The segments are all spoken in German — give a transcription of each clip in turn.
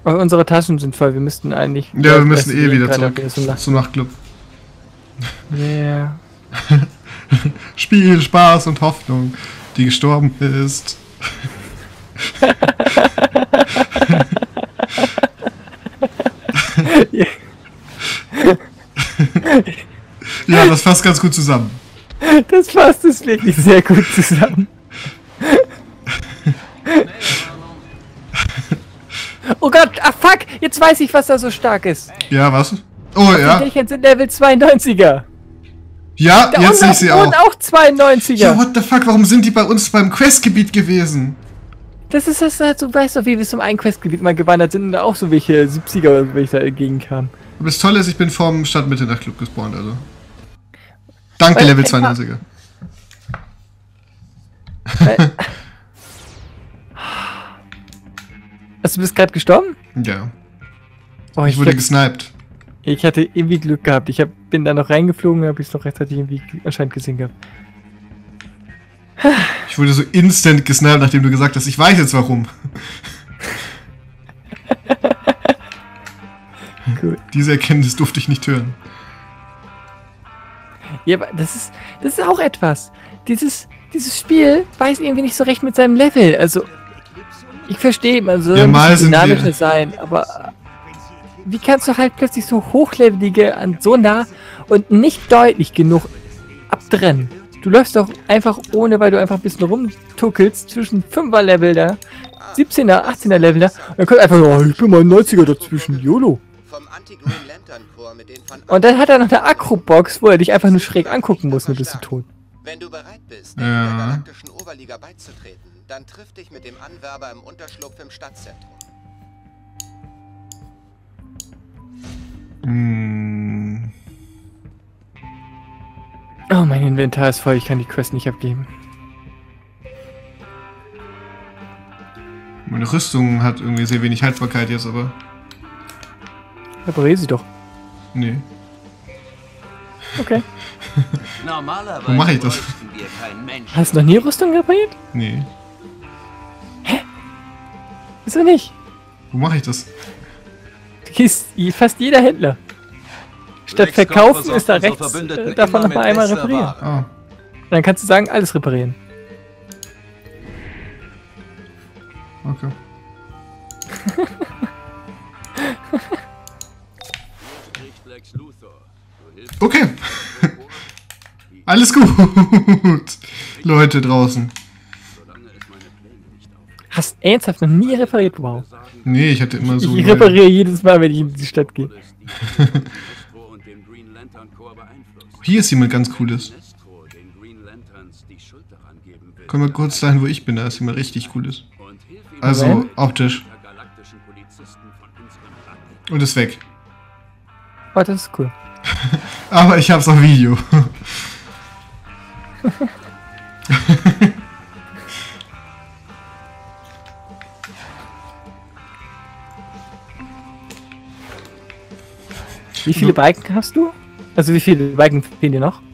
Aber unsere Taschen sind voll, wir müssten eigentlich... Ja, wir müssen eh wieder zurück zum Nachtclub. Yeah. Spiel, Spaß und Hoffnung, die gestorben ist. Ja, das fasst ganz gut zusammen. Das fasst es wirklich sehr gut zusammen. Oh Gott, ah fuck, jetzt weiß ich, was da so stark ist. Ja, was? Oh ja. Die Dächer sind Level 92er. Ja, Da jetzt sehe ich sie auch. Und auch 92er. Ja, what the fuck, warum sind die bei uns beim Questgebiet gewesen? Das ist das halt so, weißt du, wie wir zum einen Questgebiet mal gewandert sind und da auch so welche 70er oder so welche da entgegenkamen. Aber das Tolle ist, ich bin vom Stadtmitte nach Club gespawnt, also. Danke, Level 92er. Also, du bist gerade gestorben? Ja. Oh, Ich wurde gesniped. Ich hatte irgendwie Glück gehabt. Bin da noch reingeflogen und habe es noch rechtzeitig irgendwie anscheinend gesehen gehabt. Ich wurde so instant gesniped, nachdem du gesagt hast, ich weiß jetzt warum. Cool. Diese Erkenntnis durfte ich nicht hören. Ja, aber das ist auch etwas. Dieses Spiel weiß irgendwie nicht so recht mit seinem Level. Also, ich verstehe, man soll Ja, ein mal bisschen sind wir- dynamischer sein, aber wie kannst du halt plötzlich so hochlevelige an so nah und nicht deutlich genug abtrennen? Du läufst doch einfach ohne, weil du einfach ein bisschen rumtuckelst zwischen 5er Level da, 17er, 18er Level da und dann kommt einfach, oh, ich bin mal ein 90er dazwischen, YOLO. Und dann hat er noch eine Akro-Box, wo er dich einfach nur schräg angucken muss, dann bist du tot. Wenn du bereit bist, Ja. der galaktischen Oberliga beizutreten, dann triff dich mit dem Anwerber im Unterschlupf im Stadtzentrum. Hm. Oh, mein Inventar ist voll, ich kann die Quest nicht abgeben. Meine Rüstung hat irgendwie sehr wenig Haltbarkeit jetzt, aber... Reparier sie doch. Nee. Okay. Normalerweise Wo mache ich das? bräuchten wir keinen Menschen. Hast du noch nie Rüstung repariert? Nee. Wieso nicht? Wo mache ich das? Du gehst fast jeder Händler. Statt Rex verkaufen versorgt ist da unsere rechts, Verbündeten davon immer noch mal mit einmal bester reparieren. Ware. Ah. Dann kannst du sagen, alles reparieren. Okay. Lex Luthor. Du hilfst Okay. Alles gut. Leute draußen. solange es meine Pläne nicht auf. Hast ernsthaft noch nie repariert? Wow. Nee, ich hatte immer so... Ich repariere jedes Mal, wenn ich in die Stadt gehe. Nestro und dem Green Lantern Corps beeinflusst. Hier ist jemand ganz Cooles. Nestro den Green Lanterns die Schuld daran geben will. Komm mal kurz dahin, wo ich bin. Da ist jemand richtig Cooles. Und hilf ihm Also, Moment. optisch. unter galaktischen Polizisten von unserem Lande. Und ist weg. Oh, das ist cool. Aber ich hab's auf Video. Wie viele Balken hast du? Also wie viele Balken fehlen dir noch?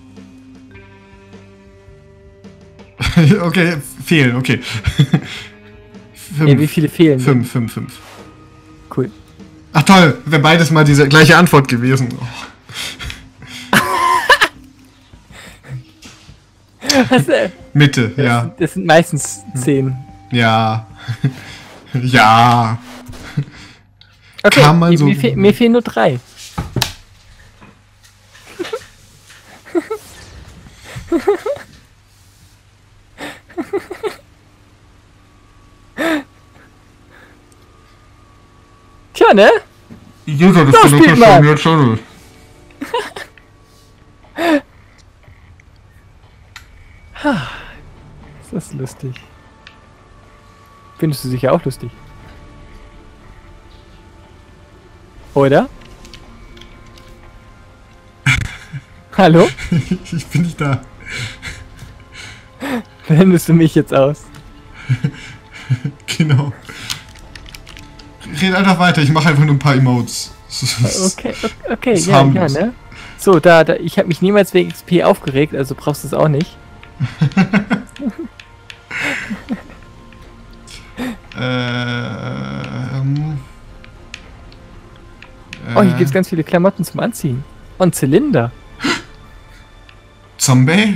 Okay, fehlen, okay. Ja, wie viele fehlen? 5, 5, 5. Cool. Ach toll, wäre beides mal diese gleiche Antwort gewesen. Oh. Mitte, ja. Das sind meistens 10. Ja. Ja. Okay, Kann man so- mir fehlen nur 3. Tja, ne? Jeder, das Los, spiel mal. jetzt schon. Das ist lustig. Findest du sicher auch lustig? Oder? Hallo? Ich bin nicht da. Blendest du mich jetzt aus? Genau. Red einfach weiter, ich mache einfach nur ein paar Emotes. Okay, ist ja, harmlos. ne? So, ich habe mich niemals wegen XP aufgeregt, also brauchst du es auch nicht. Oh, hier gibt es ganz viele Klamotten zum Anziehen. Und Zylinder. Zombie?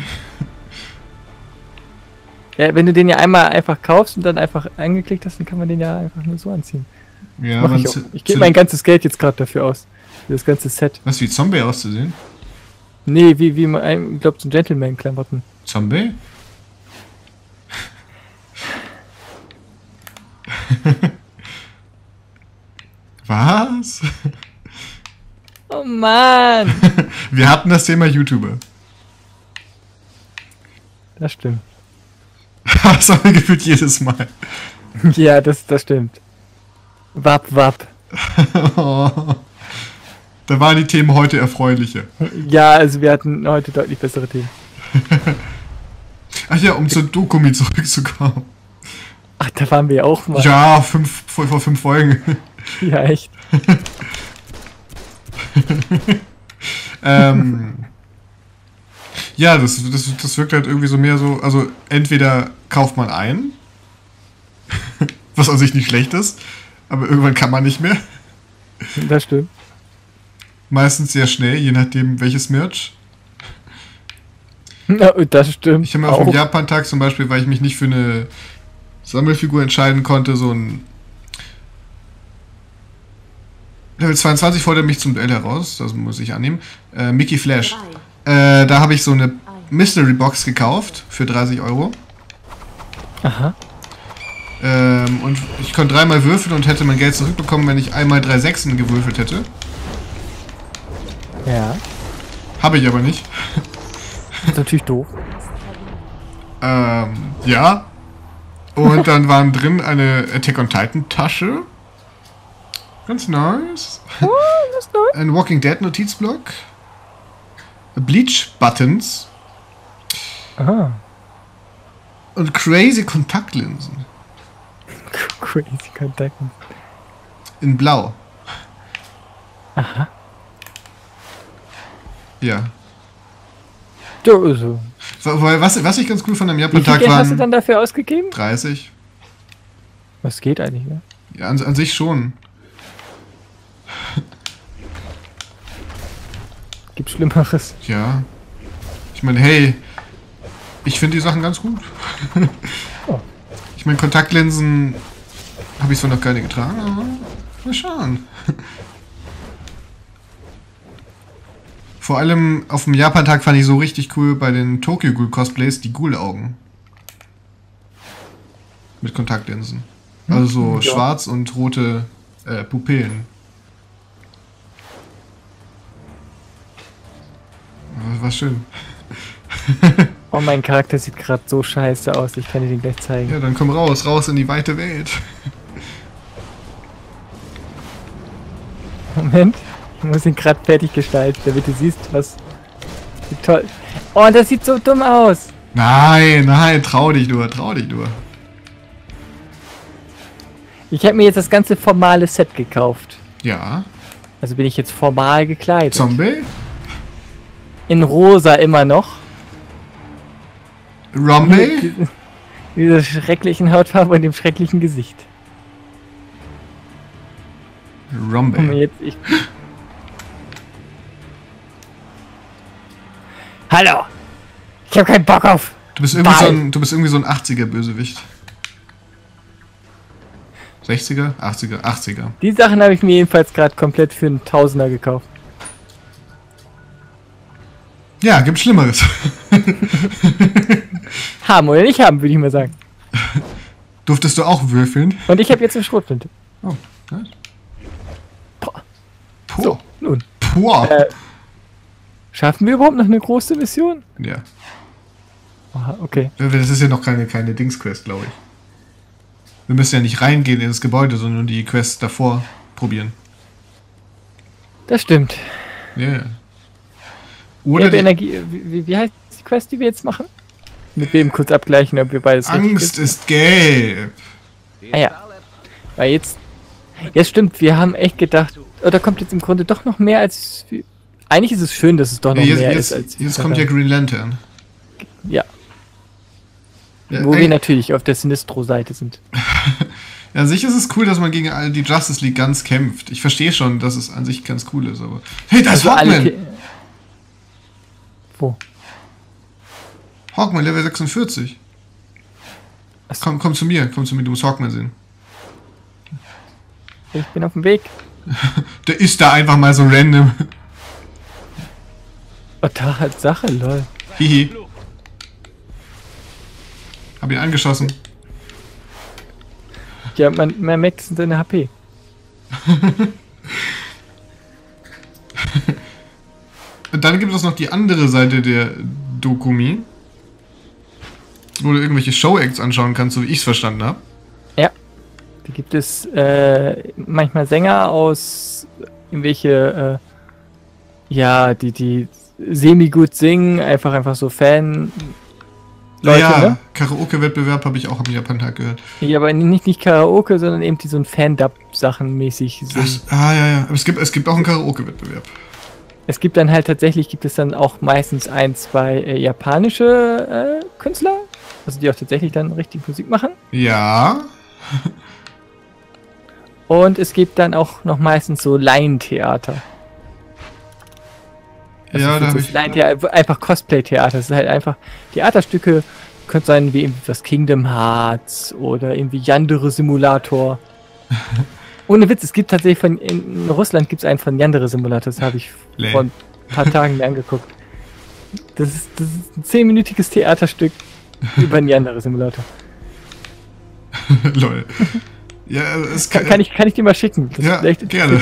Ja, wenn du den ja einmal einfach kaufst und dann einfach angeklickt hast, dann kann man den ja einfach nur so anziehen. Ja, Mach ich auch. Ich gebe mein ganzes Geld jetzt gerade dafür aus. Für das ganze Set. Was, wie Zombie auszusehen? Nee, wie man, ich glaube, so Gentleman-Klamotten. Zombie? Was? Oh Mann! Wir hatten das Thema YouTuber. Das stimmt. Das haben wir gefühlt jedes Mal. Ja, das stimmt. Wapp, wapp. Oh. Da waren die Themen heute erfreulicher. Ja, also wir hatten heute deutlich bessere Themen. Ach ja, um zur Dokumi zurückzukommen. Ach, da waren wir auch mal. Ja, vor 5 Folgen. Ja, echt. Ja, das wirkt halt irgendwie so mehr so, also entweder kauft man ein, was an sich nicht schlecht ist, aber irgendwann kann man nicht mehr. Das stimmt. Meistens sehr schnell, je nachdem welches Merch. Ja, das stimmt. Ich habe mir auf dem Japan-Tag zum Beispiel, weil ich mich nicht für eine Sammelfigur entscheiden konnte, so ein Level 22 fordert mich zum Duell heraus, das muss ich annehmen. Mickey Flash. Da habe ich so eine Mystery Box gekauft für 30 Euro. Aha. Und ich konnte 3-mal würfeln und hätte mein Geld zurückbekommen, wenn ich einmal 3 Sechsen gewürfelt hätte. Ja. Habe ich aber nicht. Das ist natürlich doof. Ja. Und dann waren drin eine Attack on Titan Tasche. Ganz nice. Oh, das ist neu. Ein Walking Dead Notizblock. Bleach Buttons. Aha. Und crazy Kontaktlinsen. Crazy Kontakten. In Blau. Aha. Ja. So. Weil was ich ganz cool fand am Wie viel Japan-Tag Geld hast du waren dann dafür ausgegeben? 30. Was geht eigentlich, ne? Ja, an sich schon. Gibt's Schlimmeres? Ja. Ich meine, hey, ich finde die Sachen ganz gut. Oh. Ich meine, Kontaktlinsen habe ich zwar noch keine getragen, aber mal schauen. Vor allem auf dem Japan-Tag fand ich so richtig cool bei den Tokyo Ghoul Cosplays die Ghoul-Augen. Mit Kontaktlinsen. Also so Ja. schwarz und rote Pupillen. War schön. Oh, mein Charakter sieht gerade so scheiße aus. Ich kann dir den gleich zeigen. Ja, dann komm raus in die weite Welt. Moment. Ich muss ihn gerade fertig gestalten, damit du siehst, wie toll. Oh, das sieht so dumm aus. Nein, trau dich nur. Ich habe mir jetzt das ganze formale Set gekauft. Ja. Also bin ich jetzt formal gekleidet. Zombie? In rosa immer noch. Rombay? Dieser schrecklichen Hautfarbe und dem schrecklichen Gesicht. Guck mal Rombay. jetzt, Hallo! Ich hab keinen Bock auf! Du bist irgendwie so ein 80er Bösewicht. 60er? 80er. Die Sachen habe ich mir jedenfalls gerade komplett für einen Tausender gekauft. Ja, gibt Schlimmeres. Haben oder nicht haben, würde ich mal sagen. Durftest du auch würfeln? Und ich habe jetzt eine Schrotflinte. Oh, nice. Boah. Puh. So, nun. Puh. Schaffen wir überhaupt noch eine große Mission? Ja. Aha, okay. Das ist ja noch keine Dings-Quest, glaube ich. Wir müssen ja nicht reingehen in das Gebäude, sondern die Quest davor probieren. Das stimmt. Ja. Yeah. Ich Oder habe die Energie. Wie heißt die Quest, die wir jetzt machen? Mit wem kurz abgleichen, ob wir beides richtig Angst ist gelb. Ah ja. Weil jetzt stimmt, wir haben echt gedacht, oh, da kommt jetzt im Grunde doch noch mehr als... Eigentlich ist es schön, dass es doch noch mehr ist als... Jetzt kommt ja Green Lantern. Ja. Ja, Wo wir natürlich auf der Sinistro-Seite sind. Ja, an sich ist es cool, dass man gegen all die Justice League Guns kämpft. Ich verstehe schon, dass es an sich ganz cool ist, aber... Hey, da ist Hawkman! Wo? Hawkman, Level 46. Komm zu mir, du musst Hawkman sehen. Ich bin auf dem Weg. Der ist da einfach mal so random. Oh, da hat Sache, lol. Hihi. Hab ihn angeschossen. Ja, man merkt es in seiner HP. Und dann gibt es noch die andere Seite der Dokumi, wo du irgendwelche Show-Acts anschauen kannst, so wie ich es verstanden habe. Ja. Da gibt es manchmal Sänger aus irgendwelche, die semi-gut singen, einfach so Fan. Leute, ja, ne? Karaoke-Wettbewerb habe ich auch am Japan-Tag gehört. Ja, aber nicht Karaoke, sondern eben die so ein Fan-Dub-Sachen mäßig sind. Ja. Aber es gibt auch einen Karaoke-Wettbewerb. Es gibt dann halt tatsächlich, dann auch meistens 1, 2 japanische Künstler, also die auch tatsächlich dann richtig Musik machen. Ja. Und es gibt dann auch noch meistens so Laientheater. Also ja, da habe ich... Laientheater, einfach Cosplay-Theater. Das ist halt einfach Theaterstücke, könnte sein wie irgendwie was Kingdom Hearts oder irgendwie Yandere Simulator. Ohne Witz, es gibt tatsächlich in Russland gibt es einen von Yandere Simulator, das habe ich vor ein paar Tagen mir angeguckt. Das ist ein 10-minütiges Theaterstück über einen Yandere Simulator. Lol. Ja, es kann ich dir mal schicken. Das ja, ist echt gerne.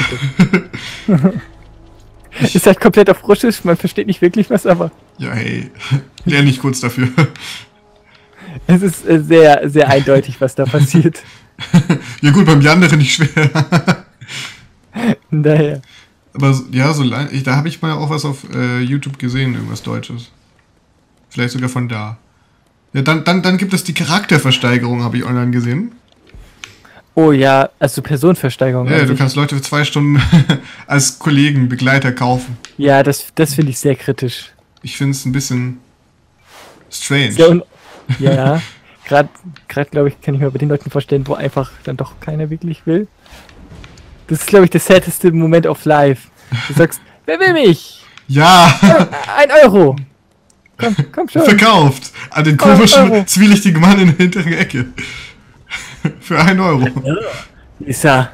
Ist halt komplett auf Russisch, man versteht nicht wirklich was, aber... Ja, hey, lerne ich kurz dafür. Es ist sehr, sehr eindeutig, was da passiert. Ja gut, beim Yandere nicht schwer. Daher. Aber ja, da habe ich mal auch was auf YouTube gesehen, irgendwas Deutsches. Vielleicht sogar von da. Ja, dann gibt es die Charakterversteigerung, habe ich online gesehen. Oh ja, also Personenversteigerung. Ja, du kannst Leute für 2 Stunden als Kollegen, Begleiter kaufen. Ja, das finde ich sehr kritisch. Ich finde es ein bisschen strange. Ja, gerade glaube ich, kann ich mir bei den Leuten vorstellen, wo einfach dann doch keiner wirklich will. Das ist, glaube ich, der saddeste Moment of life. Du sagst, wer will mich? Ja! 1 Euro! Komm schon! Verkauft! An den komischen, zwielichtigen Mann in der hinteren Ecke. Für 1 Euro. Ist ja...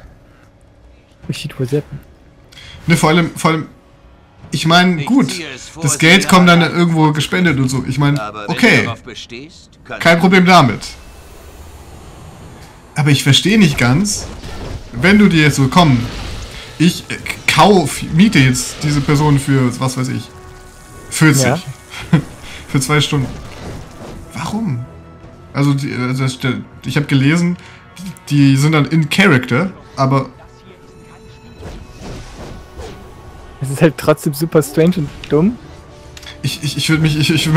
Ne, vor allem, ich meine, gut, das Geld kommt dann irgendwo gespendet und so. Ich meine, okay, kein Problem damit. Aber ich verstehe nicht ganz, wenn du dir jetzt so, komm, ich miete jetzt diese Person für, was weiß ich, 40. Ja. Für 2 Stunden. Warum? Also, ich habe gelesen, die sind dann in Character, aber... Es ist halt trotzdem super strange und dumm. Ich finde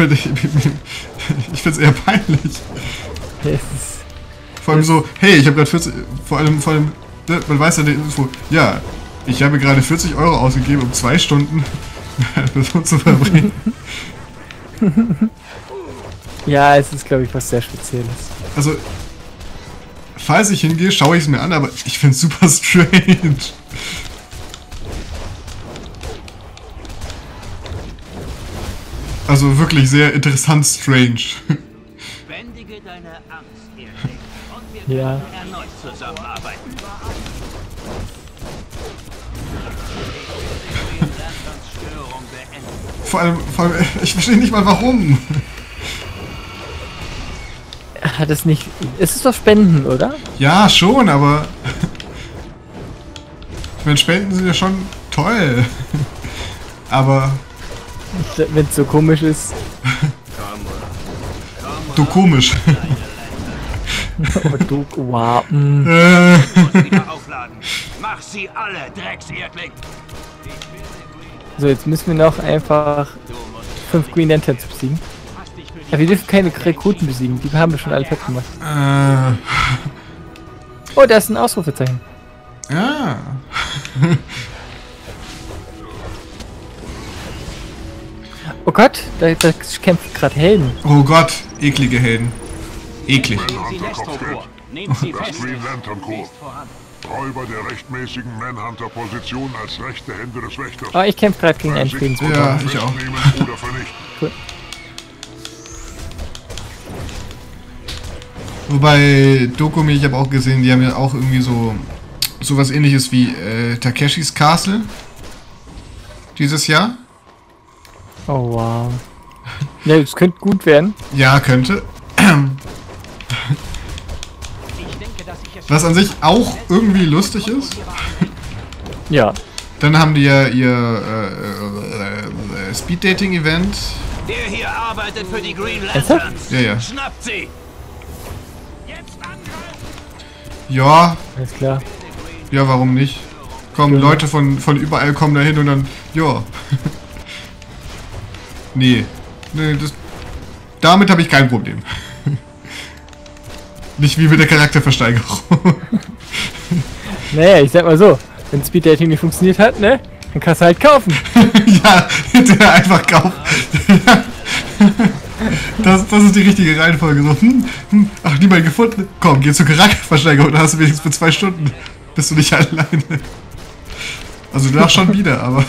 es eher peinlich. Ja, vor allem so, hey, ich habe gerade 40, vor allem, man weiß ja die Info, ja, ich habe gerade 40 Euro ausgegeben, um 2 Stunden mit einer Person zu verbringen. Ja, es ist, glaube ich, was sehr Spezielles. Also, falls ich hingehe, schaue ich es mir an, aber ich finde es super strange. Also wirklich sehr interessant strange. Bändige deine Angst, Ehrling, und wir Ja. werden erneut zusammenarbeiten. Vor allem, ich verstehe nicht mal warum. Hat es nicht... Es ist doch Spenden, oder? Ja, schon, aber... Ich meine, Spenden sind ja schon toll. Aber... Wenn es so komisch ist. Du komisch. Oh, du... Wow. Wieder aufladen. Mach sie alle, Dreckserdling. So, jetzt müssen wir noch einfach 5 Green Lanterns besiegen. Ja, wir dürfen keine Rekruten besiegen, die haben wir schon alle fertig gemacht. Oh, da ist ein Ausrufezeichen. Ja. Oh Gott, da kämpfen gerade Helden. Oh Gott, eklige Helden. Eklig. Nehmt sie Das fest. Green Lantern Corps. Lest voran. Räuber der rechtmäßigen Manhunter-Position als rechte Hände des Wächters. Oh, ich kämpfe gerade gegen einen Friedensbruder. Ja, ich auch. Festnehmen oder vernichten. Cool. Wobei, Dokumi, ich habe auch gesehen, die haben ja auch irgendwie so was ähnliches wie Takeshis Castle dieses Jahr. Oh, wow. Ja, das könnte gut werden. Ja, könnte. Ich denke, dass ich es Was an sich auch irgendwie lustig ist. Ja. Dann haben die ja ihr Speed-Dating-Event. Der hier arbeitet für die Green Ernsthaft? Lanterns. Ja, ja. Schnappt sie! Ja, Alles klar. ja, warum nicht? Kommen Leute von überall kommen da hin und dann, ja. Nee, damit habe ich kein Problem. Nicht wie mit der Charakterversteigerung. Naja, ich sag mal so, wenn Speed Dating nicht funktioniert hat, ne? Dann kannst du halt kaufen. Ja, hinterher einfach kaufen. Das ist die richtige Reihenfolge. So, ach, niemand gefunden. Komm, geh zur Charakterversteigerung, dann hast du wenigstens für 2 Stunden. Bist du nicht alleine. Also danach schon wieder, aber...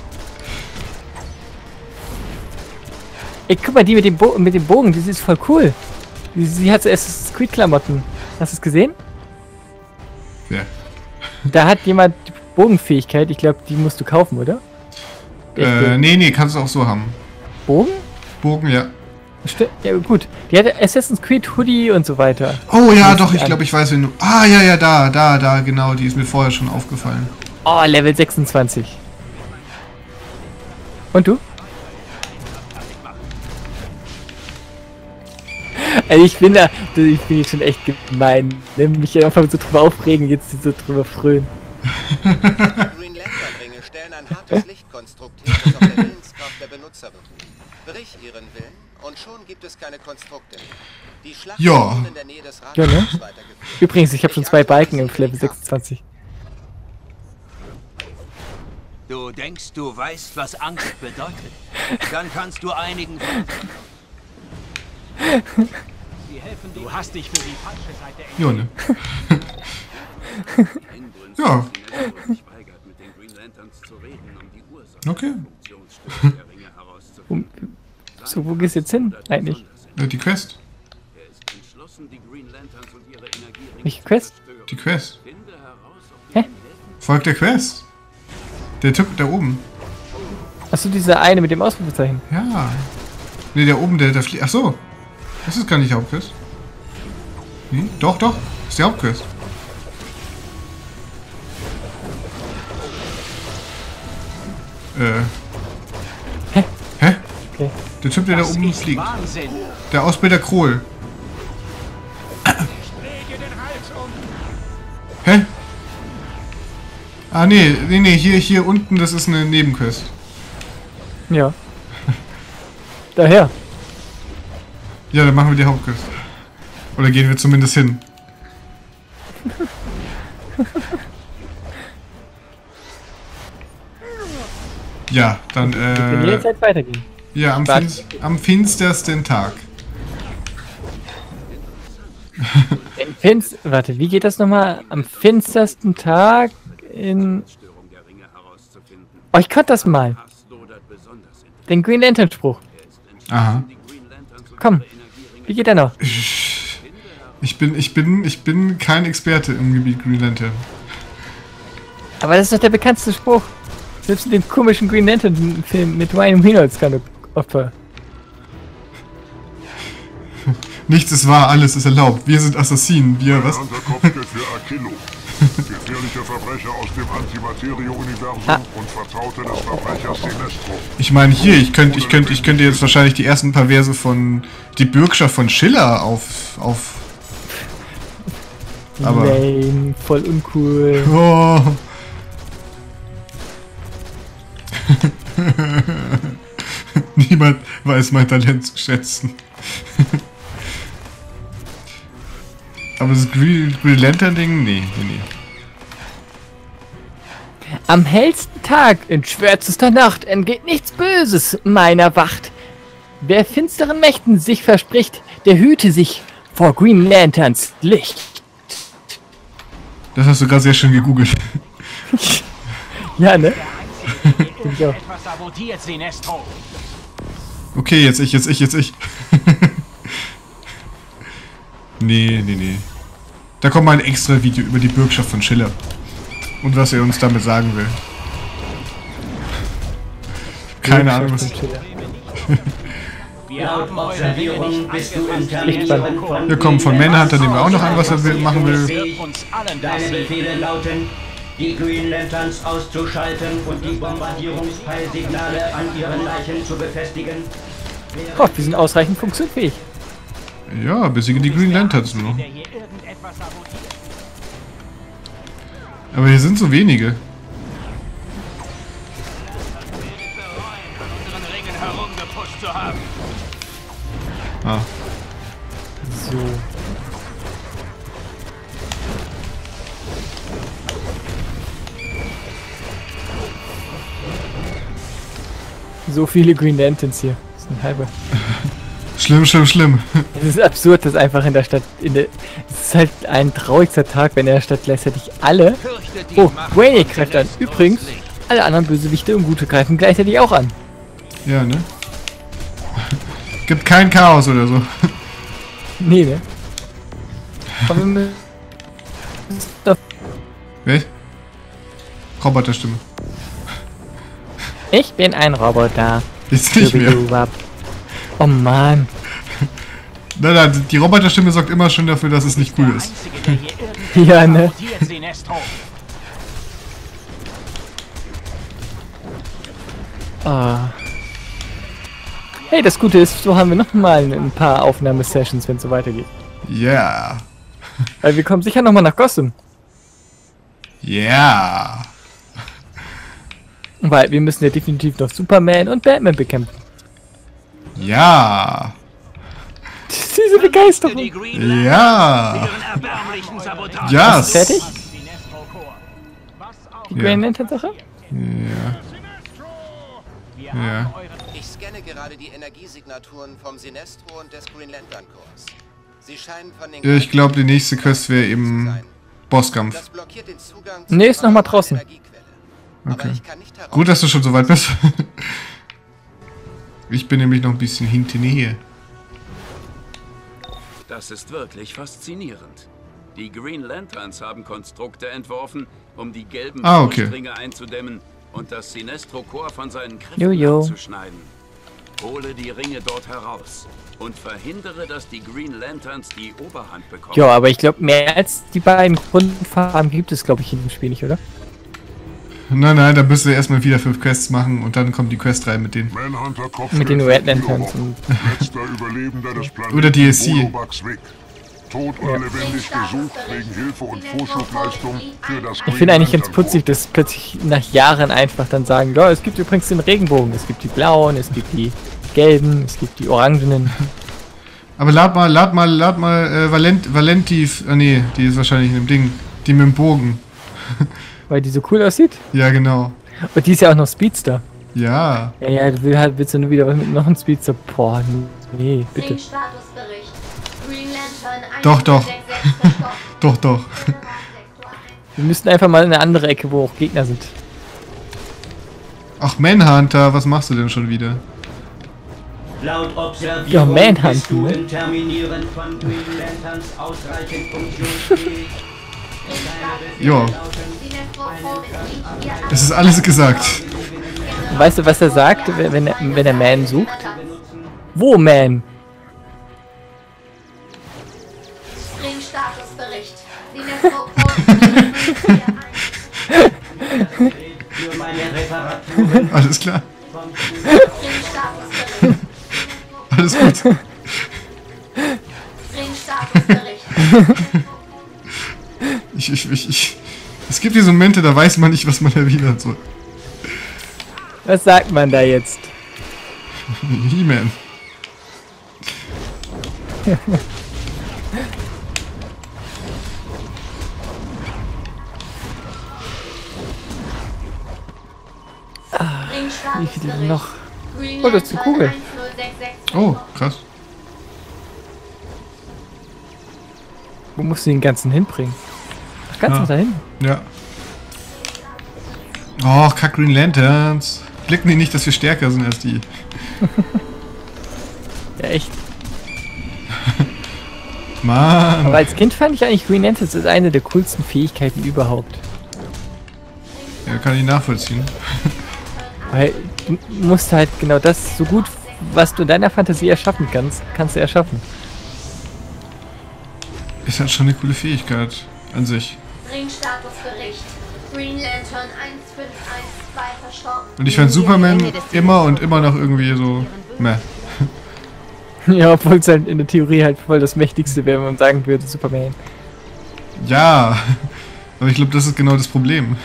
Ey, guck mal, die mit dem Bogen, die ist voll cool. Sie hat so Assassin's Creed Klamotten. Hast du es gesehen? Ja. Da hat jemand die Bogenfähigkeit, ich glaube, die musst du kaufen, oder? Nee, kannst du auch so haben. Bogen? Bogen, ja. Ja, gut. Die hatte Assassin's Creed Hoodie und so weiter. Oh ja, doch, ich glaube, ich weiß, wen du... Ah, ja, da, genau, die ist mir vorher schon aufgefallen. Oh, Level 26. Und du? Also ich bin jetzt schon echt gemein. Nimm mich einfach so drüber aufregen, jetzt so drüber frönen. Die Green Lantern-Ringe stellen ein hartes Lichtkonstrukt her, das auf der Willenskraft der Benutzer beruht. Brich ihren Willen und schon gibt es keine Konstrukte mehr. Die Schlacht Ja. in der Nähe des Ja, ne? Rathauses weitergeführt. Übrigens, ich habe schon 2 Balken im Level 26. Du denkst, du weißt, was Angst bedeutet? Dann kannst du einigen... Du hast dich für die falsche Seite Ja, ne? Ja, sich weigert, mit den Green Lanterns zu reden, um die Ursache okay. der Ringe herauszufinden. So, wo gehst du jetzt hin eigentlich? Die Quest. Er ist entschlossen, die Green Lanterns und ihre Energieringe Welche Quest? Die Quest. Finde heraus, ob Hä? Folgt der Quest. Der Typ da oben. Achso, dieser eine mit dem Ausrufezeichen. Ja. Ne, der oben, der fliegt. Ach so. Das ist gar nicht die Hauptquest. Nee, doch. Das ist die Hauptquest. Hä? Hä? Okay. Der Typ, der da oben ist fliegt. Wahnsinn. Der Ausbilder Krohl. Hä? Ah, nee, hier unten, das ist eine Nebenquest. Ja. Daher. Ja, dann machen wir die Hauptquest. Oder gehen wir zumindest hin. Ja, dann, Wir können jederzeit weitergehen. ja, am finstersten Tag. Warte, wie geht das nochmal? Am finstersten Tag in... Störung der Ringe herauszufinden. Oh, ich konnte das mal. Hass lodert besonders in Den Green Lantern Spruch. Aha. die Green Lanterns und Komm. Wie geht der noch? Ich bin kein Experte im Gebiet Green Lantern. Aber das ist doch der bekannteste Spruch. Selbst in dem komischen Green Lantern Film mit Ryan Reynolds kann Opfer. Nichts ist wahr, alles ist erlaubt. Wir sind Assassinen. Wir, was? Hunter-Kopfgeld für Akilo. Gefährlicher Verbrecher aus dem Antimaterie-Universum und Vertrauter des Verbrechers Sinestro. Ich meine, hier, ich könnte jetzt wahrscheinlich die ersten paar Verse von Die Bürgschaft von Schiller auf aber... Lame, voll uncool. Oh. Niemand weiß mein Talent zu schätzen. Aber das Green Lantern Ding, nee. Am hellsten Tag in schwärzester Nacht entgeht nichts Böses meiner Wacht. Wer finsteren Mächten sich verspricht, der hüte sich vor Green Lanterns Licht. Das hast du gerade sehr schön gegoogelt. Ja, ne? Irgend etwas sabotiert, Sinestro. Okay, jetzt ich. Nee. Da kommt mal ein extra Video über die Bürgschaft von Schiller. Und was er uns damit sagen will. Keine Ahnung, was... Wir haben Observierung bist du in Wir kommen von Manhunter, nehmen wir auch noch an, was er machen will. uns allen Deine Befehle lauten, die Green Lanterns auszuschalten und die Bombardierungspeilsignale an ihren Leichen zu befestigen. Gott, wir sind ausreichend funktionsfähig. Ja, besiege die Green Lanterns nur. der hier irgendetwas sabotiert. Aber hier sind so wenige. Unseren Ringen herumgepusht zu haben. Ah. So. So viele Green Lanterns hier. Das ist ein halber. Schlimm. Es ist absurd, dass einfach in der Stadt. Es ist halt ein traurigster Tag, wenn in der Stadt gleichzeitig alle. Fürchte die Oh, Macht Wayne von greift an. Sinestros Übrigens, Licht. alle anderen Bösewichte und Gute greifen gleichzeitig auch an. Ja, ne? Gibt kein Chaos oder so. Nee, ne? Aber wir müssen doch- Welch? Roboterstimme. Ich bin ein Roboter. Jetzt nicht mehr. Oh Mann. Nein, die Roboterstimme sorgt immer schon dafür, dass es nicht cool ist. Der hier irgendetwas Ja, ne? sabotiert, Sinestro. Ah. Hey, das Gute ist, so haben wir noch mal ein paar Aufnahmesessions, wenn es so weitergeht. Yeah. Weil wir kommen sicher noch mal nach Gotham. Yeah. Weil wir müssen ja definitiv noch Superman und Batman bekämpfen. Ja. Diese Begeisterung. Die Green Ja. ihren erbärmlichen Sabotage. Yes. Fertig? Sinestro-Korps. Was auch Die Grand Lantern-Sache? Ja. Ich scanne gerade die Energiesignaturen vom Sinestro und des Green Lantern Corps. Sie scheinen von den Ich glaube, die nächste Quest wäre eben Bosskampf. Das blockiert den Zugang Nee, ist noch mal draußen. Energiequelle. Aber Okay. ich kann nicht heraus. Gut, dass du schon so weit bist. Ich bin nämlich noch ein bisschen hinterher. Das ist wirklich faszinierend. Die Green Lanterns haben Konstrukte entworfen, um die gelben Okay. Vorstringe einzudämmen und das Sinestro-Korps von seinen Kräften Jojo. abzuschneiden. Hole die Ringe dort heraus und verhindere, dass die Green Lanterns die Oberhand bekommen. Ja, aber ich glaube, mehr als die beiden Grundfarben gibt es, glaube ich, in dem Spiel nicht, oder? Nein, da müsst ihr erstmal wieder 5 Quests machen und dann kommt die Quest rein mit denen. Manhunter Kopf Mit den Red Lanterns und letzter Überlebender des Planeten Oder DLC. Holobax weg. Tot oder lebendig gesucht wegen Hilfe und Vorschubleistung für das ich finde eigentlich ganz putzig, dass plötzlich nach Jahren einfach dann sagen, ja, es gibt übrigens den Regenbogen, es gibt die blauen, es gibt die gelben, es gibt die orangenen. Aber lad mal Valentiv. Ah nee, die ist wahrscheinlich in dem Ding. Die mit dem Bogen. Weil die so cool aussieht. Ja, genau. Und die ist ja auch noch Speedster. Ja. Ja, willst du nur wieder was mit noch einem Speedster? Boah, nee, bitte. Statusbericht. Green Lantern Doch. 166 verstopft. Doch. Wir müssten einfach mal in eine andere Ecke, wo auch Gegner sind. Ach, Manhunter, was machst du denn schon wieder? Laut Observierung Ja, Manhunt, bist du ne? im Terminieren von Green Lanterns ausreichend funktionsfähig. Jo, Sinestro-Korps ist nicht es ist alles gesagt. Weißt du, was er sagt, wenn er Man sucht? Wo Man? Statusbericht. Sinestro-Korps Für meine Reparaturen Alles klar. Statusbericht. Alles gut. Statusbericht. Es gibt diese Momente, da weiß man nicht, was man erwidern soll. Was sagt man da jetzt? He-Man. Wie viele noch? Oh, das ist die Kugel. Oh, krass. Wo musst du den ganzen hinbringen? Ach, ganz noch dahin. Ja. Oh, kack Green Lanterns. Blicken die nicht, dass wir stärker sind als die? Ja, echt. Mann. Aber als Kind fand ich eigentlich Green Lanterns ist eine der coolsten Fähigkeiten überhaupt. Ja, kann ich nachvollziehen. Weil du musst halt genau das so gut, was du in deiner Fantasie erschaffen kannst du erschaffen. Ist halt schon eine coole Fähigkeit an sich. Ringstatusbericht. Green Lantern 1512 verstorben. Und ich fand Superman immer und immer noch irgendwie so, meh. Ja, obwohl es halt in der Theorie halt voll das Mächtigste wäre, wenn man sagen würde, Superman. Ja, aber ich glaube, das ist genau das Problem.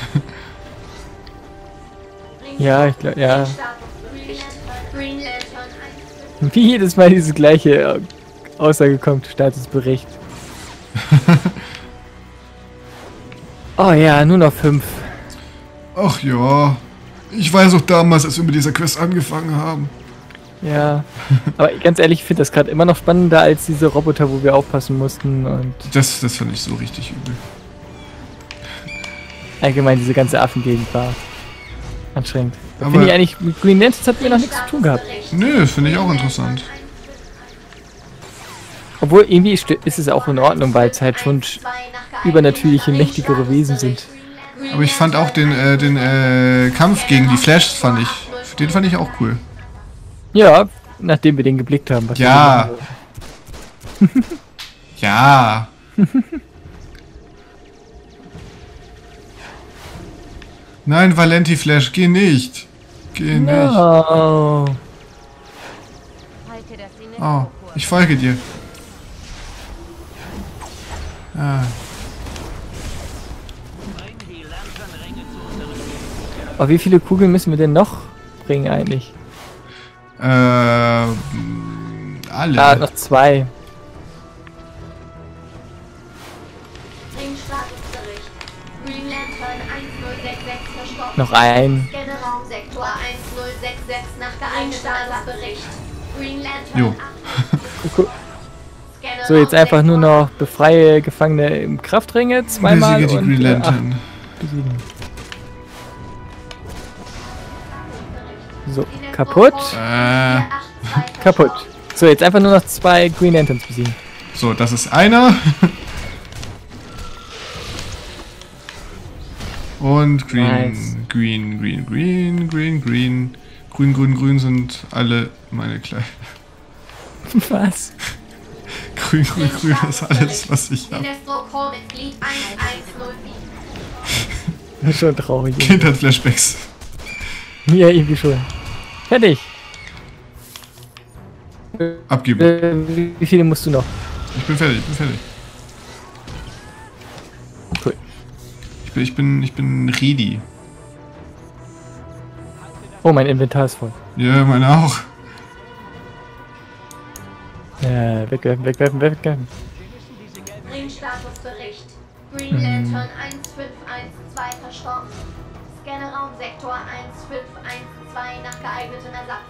Ja, ich glaube, ja. Green Lantern Wie jedes Mal diese gleiche Aussage kommt, Statusbericht. Oh ja, nur noch 5. Ach ja, ich weiß auch damals, als wir mit dieser Quest angefangen haben. Ja, aber ganz ehrlich, ich finde das gerade immer noch spannender als diese Roboter, wo wir aufpassen mussten und Das fand ich so richtig übel. allgemein diese ganze Affengegend war anstrengend. Da Aber- finde ich eigentlich, mit Green Lanterns hat mir noch nichts zu tun gehabt. Nö, finde ich auch interessant. Obwohl irgendwie ist es auch in Ordnung, weil es halt schon übernatürliche, mächtigere Wesen sind. Aber ich fand auch den Kampf gegen die Flash, den fand ich auch cool. Ja, nachdem wir den geblickt haben. Was Ja. wir machen wollten. Ja. Nein, Valenti Flash, geh nicht. Geh nicht. No. Oh, ich folge dir. Ah. Aber wie viele Kugeln müssen wir denn noch bringen eigentlich? Alle. Ah, noch 2. Ringstatusbericht. Green Lantern 1066 verstorben. Noch ein. Scannerraumsektor 1066 nach Ringstatusbericht. Green Lantern Jo. So, jetzt einfach nur noch befreie Gefangene im Kraftringe zweimal Besiege die und Green Lantern. besiegen. So, kaputt. Kaputt. So, jetzt einfach nur noch 2 Green Lanterns besiegen. So, das ist einer. Und Nice. Grün sind alle meine kleinen. Was? Grün ist alles, was ich habe. Sinestro-Core-Mitglied 1104. Das ist schon traurig. Kindheitsflashbacks. Ja, irgendwie schon. Fertig. Abgeben. Wie viele musst du noch? Ich bin fertig. Cool. Ich bin ready. Oh, mein Inventar ist voll. Ja, meine auch. Wegwerfen. Ringstatusbericht. Green Lantern 1512 verstorben. Scannerraumsektor 1512 nach geeignetem Ersatz.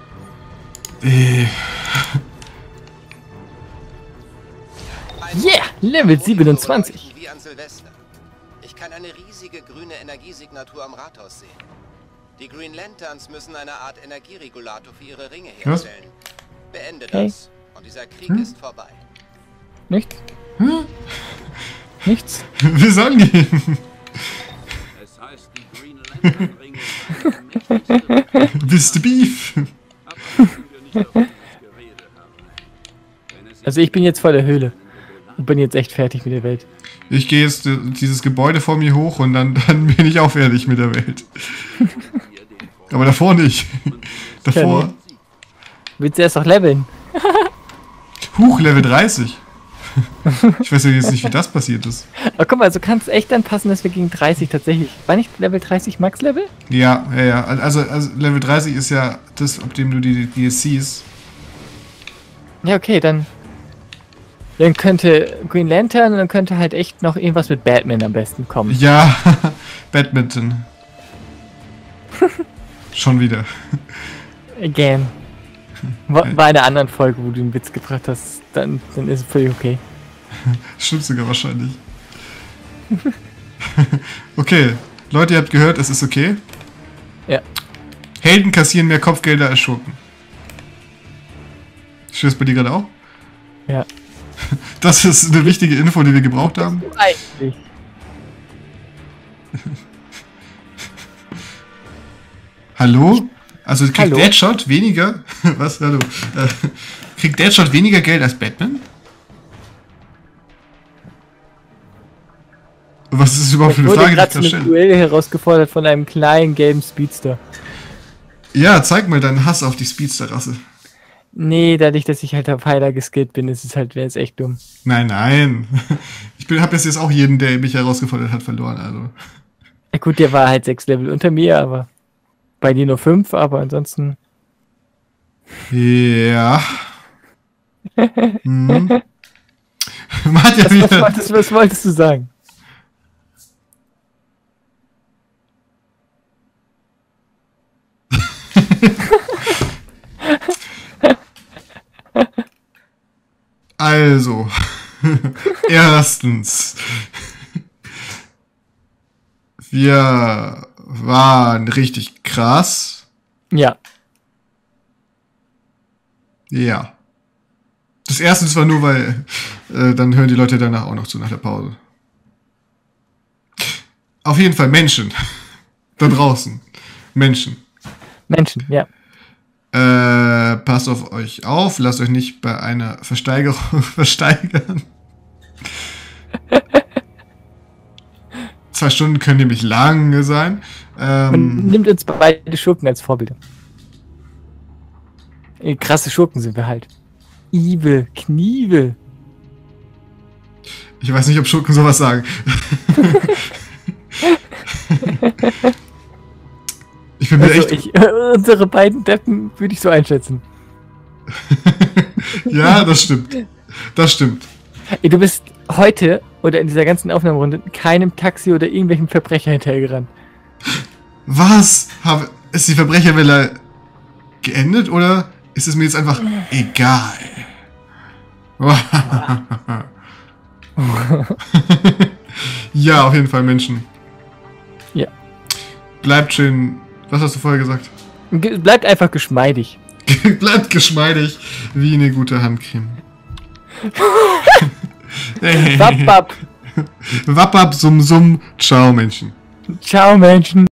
Yeah, Level 27. Wie an Silvester. Ich kann eine riesige grüne Energiesignatur am Rathaus sehen. Die Green Lanterns müssen eine Art Energieregulator für ihre Ringe herstellen. Beende Hey. das. Und dieser Krieg ist vorbei. Nichts? Nichts? Wir sollen gehen. Es heißt, die Green Lantern Ringe sind der mächtigste. Bist du Beef? Aber können wir nicht davon geredet haben. Wenn es Also ich bin jetzt vor der Höhle. Und bin jetzt echt fertig mit der Welt. Ich gehe jetzt dieses Gebäude vor mir hoch und dann bin ich auch fertig mit der Welt. Aber davor nicht. Davor. Willst du erst noch leveln? Huch, Level 30. Ich weiß ja jetzt nicht, wie das passiert ist. Aber guck mal, so kann es echt dann passen, dass wir gegen 30 tatsächlich... War nicht Level 30 Max-Level? Ja. Also Level 30 ist ja das, ab dem du die DLCs. Ja, okay, dann könnte Green Lantern und dann könnte halt echt noch irgendwas mit Batman am besten kommen. Ja, Badminton. Schon wieder. Again. War in einer anderen Folge, wo du einen Witz gebracht hast, dann ist es völlig okay. Stimmt sogar wahrscheinlich. Okay, Leute, ihr habt gehört, es ist okay. Ja. Helden kassieren mehr Kopfgelder als Schurken. Steht das bei dir gerade auch? Ja. Das ist eine wichtige Info, die wir gebraucht haben. Eigentlich. Hallo? Also kriegt Hallo? Deadshot weniger... Was? Hallo? Kriegt Deadshot weniger Geld als Batman? Was ist das überhaupt für eine wurde Frage, die ich gerade da ein stelle? Duell herausgefordert von einem kleinen gelben Speedster. Ja, zeig mal deinen Hass auf die Speedster-Rasse. Nee, dadurch, dass ich halt auf Heiler geskillt bin, ist es halt, wäre es echt dumm. Nein, nein. Ich habe jetzt auch jeden, der mich herausgefordert hat, verloren. Also. Ja gut, der war halt 6 Level unter mir, aber bei dir nur 5, aber ansonsten... Ja. Hm. Man hat ja wieder... Was wolltest du sagen? Also, erstens, wir waren richtig krass. Ja. Ja. Das erste war nur, weil dann hören die Leute danach auch noch zu nach der Pause. Auf jeden Fall Menschen. Da draußen. Menschen. Menschen, ja. Passt auf euch auf, lasst euch nicht bei einer Versteigerung versteigern. 2 Stunden können nämlich lange sein. Man nimmt uns beide Schurken als Vorbilder. Krasse Schurken sind wir halt. Evil, Knievel. Ich weiß nicht, ob Schurken sowas sagen. Ich bin mir Also echt... unsere beiden Deppen würde ich so einschätzen. Ja, das stimmt. Das stimmt. Ey, du bist heute oder in dieser ganzen Aufnahmerunde keinem Taxi oder irgendwelchen Verbrecher hinterhergerannt. Was? Ist die Verbrecherwelle geendet oder ist es mir jetzt einfach egal? Ja, auf jeden Fall Menschen. Ja. Bleibt schön. Was hast du vorher gesagt? Bleibt einfach geschmeidig. Bleibt geschmeidig wie eine gute Handcreme. Wapp, wapp. Wapp, wapp, summ, summ. Ciao, Menschen. Ciao, Menschen.